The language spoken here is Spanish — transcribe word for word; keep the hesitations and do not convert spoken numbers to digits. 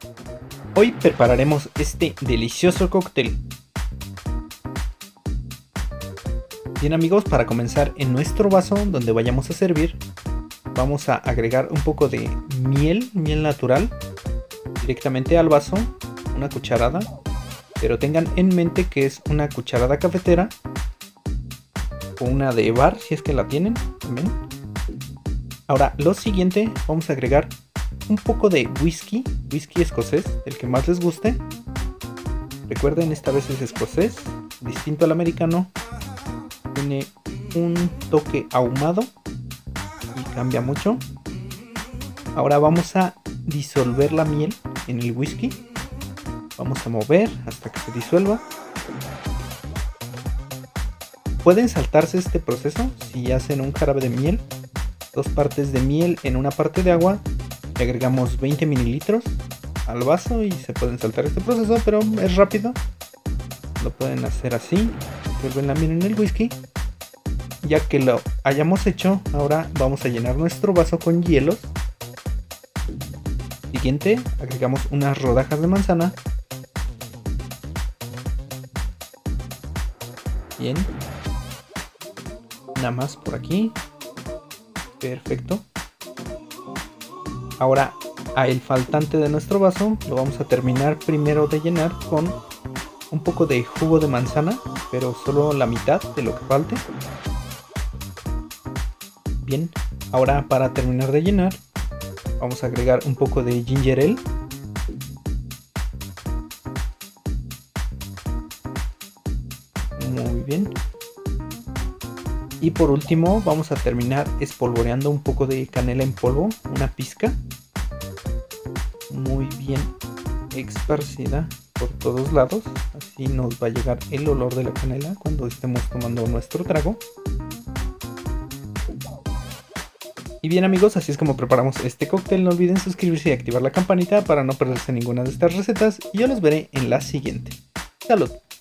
Hoy prepararemos este delicioso cóctel. Bien amigos, para comenzar, en nuestro vaso donde vayamos a servir, vamos a agregar un poco de miel, miel natural, directamente al vaso, una cucharada, pero tengan en mente que es una cucharada cafetera o una de bar si es que la tienen también. Ahora lo siguiente, vamos a agregar un poco de whisky, whisky escocés, el que más les guste. Recuerden, esta vez es escocés, distinto al americano. Tiene un toque ahumado y cambia mucho. Ahora vamos a disolver la miel en el whisky. Vamos a mover hasta que se disuelva. Pueden saltarse este proceso si hacen un jarabe de miel. Dos partes de miel en una parte de agua. Le agregamos veinte mililitros al vaso y se pueden saltar este proceso, pero es rápido. Lo pueden hacer así. Disuelven la miel en el whisky. Ya que lo hayamos hecho, ahora vamos a llenar nuestro vaso con hielos. Siguiente, agregamos unas rodajas de manzana. Bien. Nada más por aquí. Perfecto. Ahora a el faltante de nuestro vaso lo vamos a terminar primero de llenar con un poco de jugo de manzana, pero solo la mitad de lo que falte. Bien, ahora para terminar de llenar vamos a agregar un poco de ginger ale. Muy bien. Y por último vamos a terminar espolvoreando un poco de canela en polvo, una pizca. Muy bien esparcida por todos lados. Así nos va a llegar el olor de la canela cuando estemos tomando nuestro trago. Y bien amigos, así es como preparamos este cóctel. No olviden suscribirse y activar la campanita para no perderse ninguna de estas recetas. Y yo los veré en la siguiente. ¡Salud!